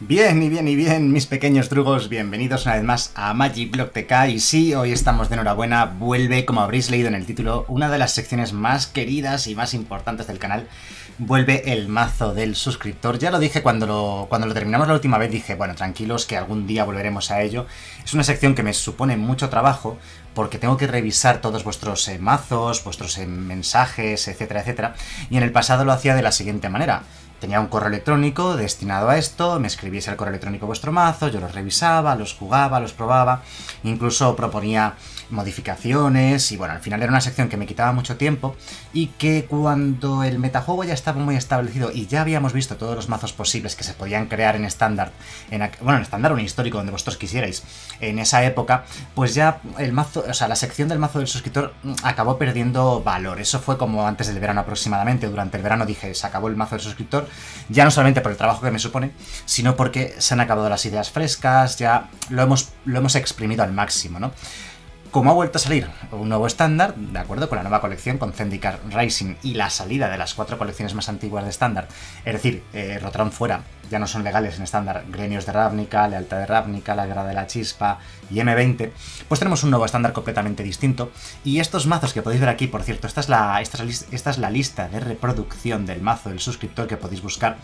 Bien, y bien, y bien, mis pequeños drugos, bienvenidos una vez más a Magicblog TK. Y sí, hoy estamos de enhorabuena, vuelve, como habréis leído en el título, una de las secciones más queridas y más importantes del canal. Vuelve el mazo del suscriptor. Ya lo dije cuando lo terminamos la última vez, dije, bueno, tranquilos que algún día volveremos a ello. Es una sección que me supone mucho trabajo, porque tengo que revisar todos vuestros mazos, vuestros mensajes, etcétera, etcétera. Y en el pasado lo hacía de la siguiente manera. Tenía un correo electrónico destinado a esto, me escribíais al correo electrónico vuestro mazo, yo los revisaba, los jugaba, los probaba, incluso proponía modificaciones y bueno, al final era una sección que me quitaba mucho tiempo y que cuando el metajuego ya estaba muy establecido y ya habíamos visto todos los mazos posibles que se podían crear en estándar, en estándar o en histórico, donde vosotros quisierais, en esa época, pues ya el mazo, o sea, la sección del mazo del suscriptor acabó perdiendo valor. Eso fue como antes del verano aproximadamente. Durante el verano dije, se acabó el mazo del suscriptor, ya no solamente por el trabajo que me supone, sino porque se han acabado las ideas frescas, ya lo hemos exprimido al máximo, ¿no? Como ha vuelto a salir un nuevo estándar, de acuerdo, con la nueva colección, con Zendikar Rising y la salida de las 4 colecciones más antiguas de estándar, es decir, Rotran fuera, ya no son legales en estándar, Grenios de Ravnica, Lealtad de Ravnica, La Guerra de la Chispa y M20, pues tenemos un nuevo estándar completamente distinto. Y estos mazos que podéis ver aquí, por cierto, esta es la lista de reproducción del mazo del suscriptor que podéis buscar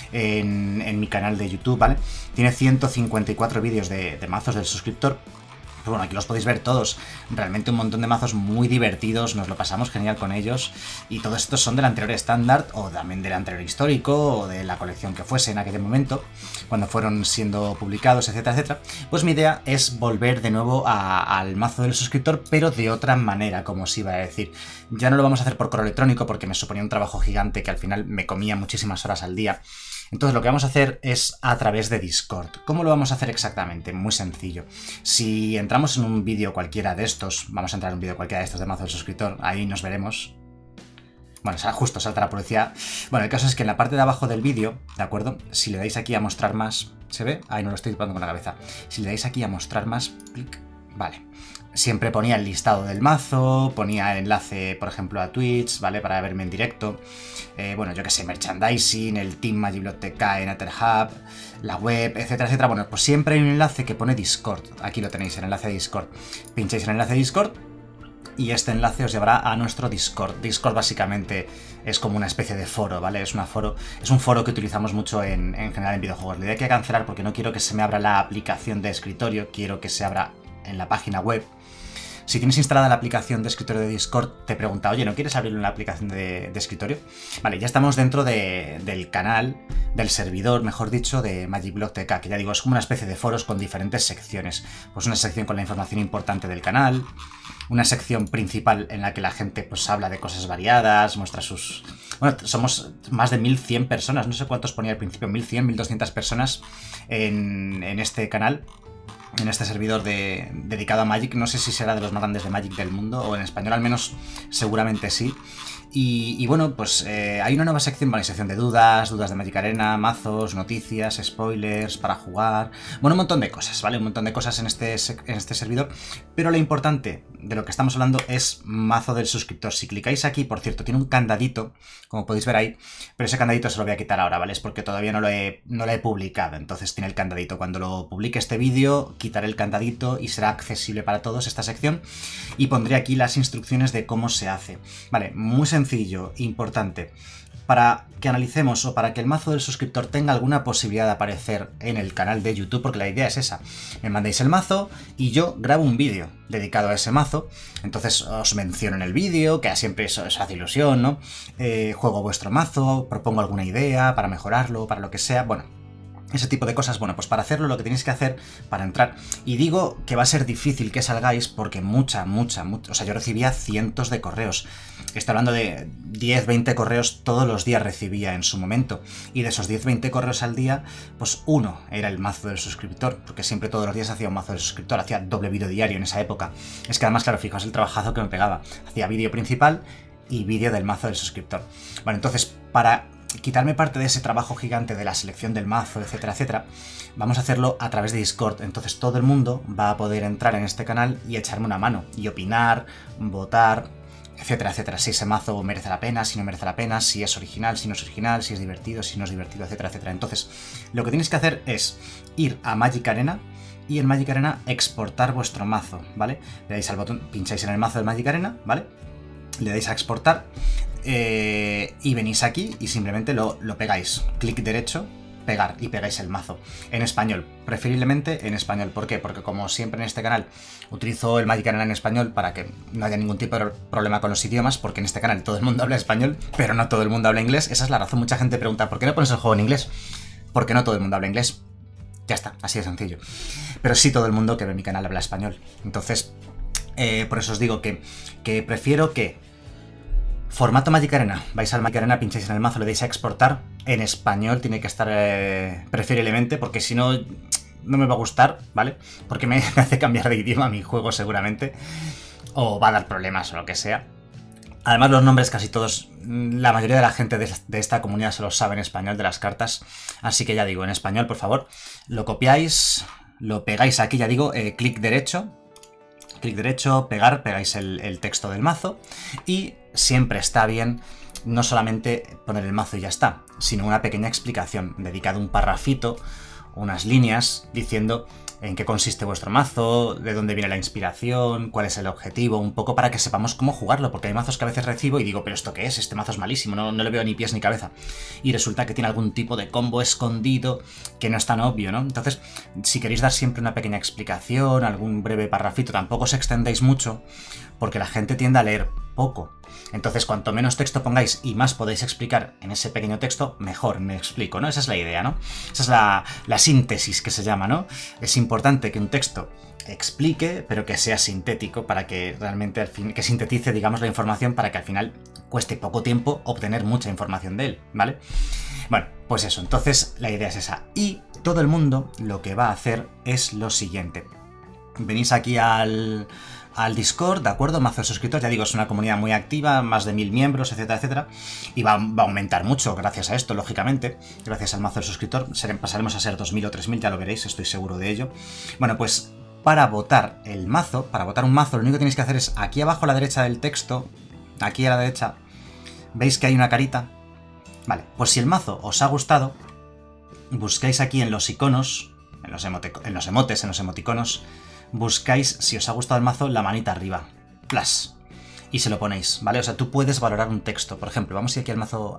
en mi canal de YouTube, ¿vale? Tiene 154 vídeos de mazos del suscriptor. Pues bueno, aquí los podéis ver todos, realmente un montón de mazos muy divertidos, nos lo pasamos genial con ellos, y todos estos son del anterior estándar, o también del anterior histórico, o de la colección que fuese en aquel momento, cuando fueron siendo publicados, etcétera, etcétera. Pues mi idea es volver de nuevo al mazo del suscriptor, pero de otra manera, como os iba a decir. Ya no lo vamos a hacer por correo electrónico, porque me suponía un trabajo gigante que al final me comía muchísimas horas al día. Entonces lo que vamos a hacer es a través de Discord. ¿Cómo lo vamos a hacer exactamente? Muy sencillo. Si entramos en un vídeo cualquiera de estos, vamos a entrar en un vídeo cualquiera de estos de mazo del suscriptor, ahí nos veremos. Bueno, justo salta la publicidad. Bueno, el caso es que en la parte de abajo del vídeo, ¿de acuerdo? Si le dais aquí a mostrar más, ¿se ve? Ahí no lo estoy tapando con la cabeza. Si le dais aquí a mostrar más, clic, vale. Siempre ponía el listado del mazo, ponía el enlace, por ejemplo, a Twitch, ¿vale? Para verme en directo. Bueno, yo que sé, merchandising, el Team Magicblog TK en Etherhub, la web, etcétera, etcétera. Bueno, pues siempre hay un enlace que pone Discord. Aquí lo tenéis, el enlace de Discord. Pincháis en el enlace de Discord y este enlace os llevará a nuestro Discord. Discord básicamente es como una especie de foro, ¿vale? Es un foro que utilizamos mucho en general en videojuegos. La idea hay que cancelar porque no quiero que se me abra la aplicación de escritorio, quiero que se abra en la página web. Si tienes instalada la aplicación de escritorio de Discord, te pregunta, oye, ¿no quieres abrirlo en la aplicación de escritorio? Vale, ya estamos dentro del canal, del servidor, mejor dicho, de Magicblog TK, que ya digo, es como una especie de foros con diferentes secciones. Pues una sección con la información importante del canal, una sección principal en la que la gente pues habla de cosas variadas, muestra sus... Bueno, somos más de 1100 personas, no sé cuántos ponía al principio, 1100, 1200 personas en este canal. En este servidor dedicado a Magic, no sé si será de los más grandes de Magic del mundo, o en español al menos seguramente sí. Y bueno, pues hay una nueva sección, vale, sección de dudas de Magic Arena, mazos, noticias, spoilers, para jugar... Bueno, un montón de cosas, ¿vale? Un montón de cosas en este servidor, pero lo importante de lo que estamos hablando es mazo del suscriptor. Si clicáis aquí, por cierto, tiene un candadito, como podéis ver ahí, pero ese candadito se lo voy a quitar ahora, ¿vale? Es porque todavía no lo he publicado, entonces tiene el candadito. Cuando lo publique este vídeo, quitaré el candadito y será accesible para todos esta sección, y pondré aquí las instrucciones de cómo se hace. Vale, muy sencillo, importante. Para que analicemos o para que el mazo del suscriptor tenga alguna posibilidad de aparecer en el canal de YouTube, porque la idea es esa, me mandéis el mazo y yo grabo un vídeo dedicado a ese mazo, entonces os menciono en el vídeo, que siempre eso hace ilusión, ¿no? Juego vuestro mazo, propongo alguna idea para mejorarlo, para lo que sea, bueno, ese tipo de cosas. Bueno, pues para hacerlo lo que tenéis que hacer para entrar, y digo que va a ser difícil que salgáis porque mucha, o sea, yo recibía cientos de correos. Estoy hablando de 10, 20 correos todos los días recibía en su momento, y de esos 10, 20 correos al día, pues uno era el mazo del suscriptor, porque siempre todos los días hacía un mazo del suscriptor, hacía doble vídeo diario en esa época. Es que además, claro, fijaos el trabajazo que me pegaba, hacía vídeo principal y vídeo del mazo del suscriptor. Bueno, entonces, para quitarme parte de ese trabajo gigante de la selección del mazo, etcétera, etcétera, vamos a hacerlo a través de Discord. Entonces todo el mundo va a poder entrar en este canal y echarme una mano, y opinar, votar, etcétera, etcétera. Si ese mazo merece la pena, si no merece la pena, si es original, si no es original, si es divertido, si no es divertido, etcétera, etcétera. Entonces, lo que tenéis que hacer es ir a Magic Arena y en Magic Arena exportar vuestro mazo, ¿vale? Le dais al botón, pincháis en el mazo de Magic Arena, ¿vale? Le dais a exportar y venís aquí y simplemente lo pegáis. Clic derecho, pegar, y pegáis el mazo. En español, preferiblemente en español. ¿Por qué? Porque como siempre en este canal utilizo el Magic Arena en español para que no haya ningún tipo de problema con los idiomas, porque en este canal todo el mundo habla español, pero no todo el mundo habla inglés. Esa es la razón. Mucha gente pregunta, ¿por qué no pones el juego en inglés? Porque no todo el mundo habla inglés. Ya está, así de sencillo. Pero sí todo el mundo que ve mi canal habla español. Entonces, por eso os digo que prefiero que formato Magic Arena. Vais al Magic Arena, pincháis en el mazo, le dais a exportar. En español tiene que estar preferiblemente, porque si no, no me va a gustar, ¿vale? Porque me hace cambiar de idioma mi juego seguramente. O va a dar problemas o lo que sea. Además, los nombres casi todos, la mayoría de la gente de esta comunidad se los sabe en español de las cartas. Así que ya digo, en español, por favor, lo copiáis, lo pegáis aquí, ya digo, clic derecho, pegar, pegáis el texto del mazo. Y siempre está bien no solamente poner el mazo y ya está, sino una pequeña explicación, dedicado un parrafito, unas líneas, diciendo en qué consiste vuestro mazo, de dónde viene la inspiración, cuál es el objetivo, un poco para que sepamos cómo jugarlo, porque hay mazos que a veces recibo y digo, ¿pero esto qué es? Este mazo es malísimo, no le veo ni pies ni cabeza. Y resulta que tiene algún tipo de combo escondido que no es tan obvio, ¿no? Entonces, si queréis dar siempre una pequeña explicación, algún breve parrafito, tampoco os extendéis mucho, porque la gente tiende a leer poco. Entonces, cuanto menos texto pongáis y más podéis explicar en ese pequeño texto, mejor, me explico, ¿no? Esa es la idea, ¿no? Esa es la síntesis que se llama, ¿no? Es importante que un texto explique, pero que sea sintético para que realmente al fin, que sintetice, digamos, la información para que al final cueste poco tiempo obtener mucha información de él, ¿vale? Bueno, pues eso, entonces la idea es esa. Y todo el mundo lo que va a hacer es lo siguiente. Venís aquí al Discord, ¿de acuerdo? Mazo de suscriptores, ya digo, es una comunidad muy activa, más de 1000 miembros, etcétera, etcétera, y va a aumentar mucho gracias a esto, lógicamente, gracias al mazo del suscriptor, pasaremos a ser 2000 o 3000, ya lo veréis, estoy seguro de ello. Bueno, pues para votar el mazo, para votar un mazo, lo único que tenéis que hacer es aquí abajo a la derecha del texto, aquí a la derecha, ¿veis que hay una carita? Vale, pues si el mazo os ha gustado, buscáis aquí en los iconos, en los emotes, en los emoticonos, buscáis, si os ha gustado el mazo, la manita arriba, plus, y se lo ponéis, ¿vale? O sea, tú puedes valorar un texto, por ejemplo, vamos a ir aquí al mazo,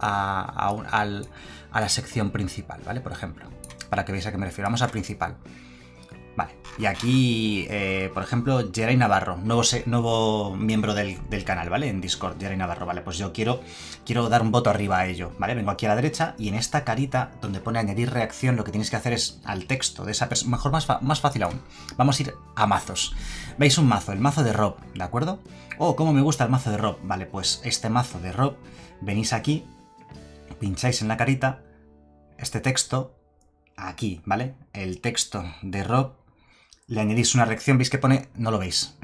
a la sección principal, ¿vale? Por ejemplo, para que veáis a qué me refiero, vamos al principal. Vale, y aquí, por ejemplo, Geray Navarro, nuevo miembro del canal, ¿vale? En Discord, Geray Navarro, ¿vale? Pues yo quiero dar un voto arriba a ello, ¿vale? Vengo aquí a la derecha y en esta carita donde pone añadir reacción, lo que tenéis que hacer es al texto de esa persona, mejor más fácil aún, vamos a ir a mazos. ¿Veis un mazo? El mazo de Rob, ¿de acuerdo? Oh, cómo me gusta el mazo de Rob. Vale, pues este mazo de Rob, venís aquí, pincháis en la carita, este texto, aquí, ¿vale? El texto de Rob, le añadís una reacción, veis que pone, no lo veis.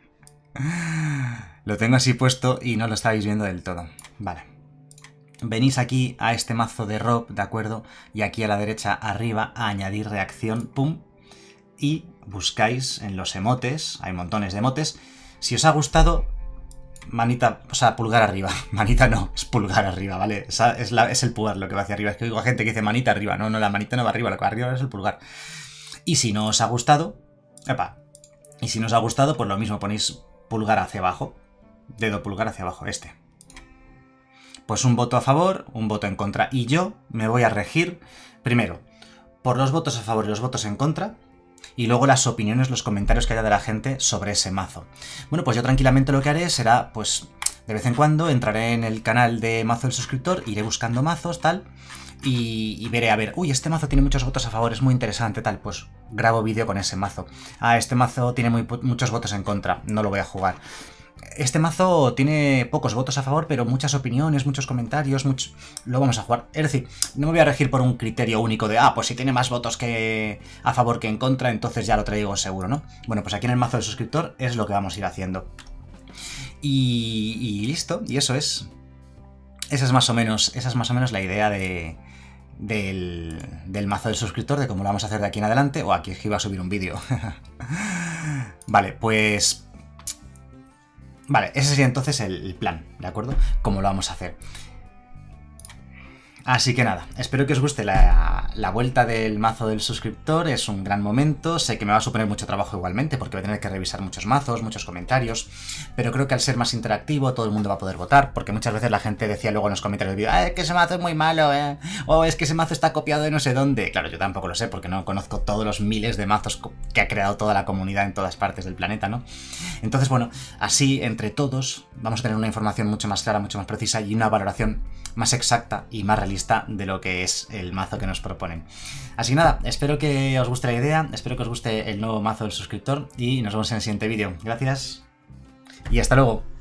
Lo tengo así puesto y no lo estáis viendo del todo. Vale. Venís aquí a este mazo de Rob, ¿de acuerdo? Y aquí a la derecha arriba a añadir reacción, pum. Y buscáis en los emotes, hay montones de emotes. Si os ha gustado, manita, o sea, pulgar arriba. Manita no, es pulgar arriba, ¿vale? Es el pulgar lo que va hacia arriba. Es que oigo a gente que dice manita arriba. No, la manita no va arriba, lo que va arriba es el pulgar. Y si no os ha gustado, y si no os ha gustado, pues lo mismo, ponéis pulgar hacia abajo, dedo pulgar hacia abajo, este. Pues un voto a favor, un voto en contra, y yo me voy a regir, primero, por los votos a favor y los votos en contra, y luego las opiniones, los comentarios que haya de la gente sobre ese mazo. Bueno, pues yo tranquilamente lo que haré será, pues, de vez en cuando entraré en el canal de Mazo del Suscriptor, iré buscando mazos, tal, y veré, a ver, uy, este mazo tiene muchos votos a favor, es muy interesante, tal, pues grabo vídeo con ese mazo. Ah, este mazo tiene muchos votos en contra, no lo voy a jugar. Este mazo tiene pocos votos a favor, pero muchas opiniones, muchos comentarios, lo vamos a jugar. Es decir, no me voy a regir por un criterio único de, pues si tiene más votos a favor que en contra, entonces ya lo traigo seguro, ¿no? Bueno, pues aquí en el mazo del suscriptor es lo que vamos a ir haciendo. Y listo, y eso es. Esa es más o menos la idea del mazo del suscriptor, de cómo lo vamos a hacer de aquí en adelante. O aquí es que iba a subir un vídeo. Vale, pues Vale, ese sería entonces el plan, ¿de acuerdo? ¿Cómo lo vamos a hacer? Así que nada, espero que os guste la vuelta del mazo del suscriptor, es un gran momento, sé que me va a suponer mucho trabajo igualmente porque voy a tener que revisar muchos mazos, muchos comentarios, pero creo que al ser más interactivo todo el mundo va a poder votar, porque muchas veces la gente decía luego en los comentarios del vídeo, es que ese mazo es muy malo, o es que ese mazo está copiado de no sé dónde. Claro, yo tampoco lo sé porque no conozco todos los miles de mazos que ha creado toda la comunidad en todas partes del planeta, ¿no? Entonces, bueno, así entre todos vamos a tener una información mucho más clara, mucho más precisa y una valoración más exacta y más realista de lo que es el mazo que nos proponen. Así que nada, espero que os guste la idea, espero que os guste el nuevo mazo del suscriptor y nos vemos en el siguiente vídeo. Gracias y hasta luego.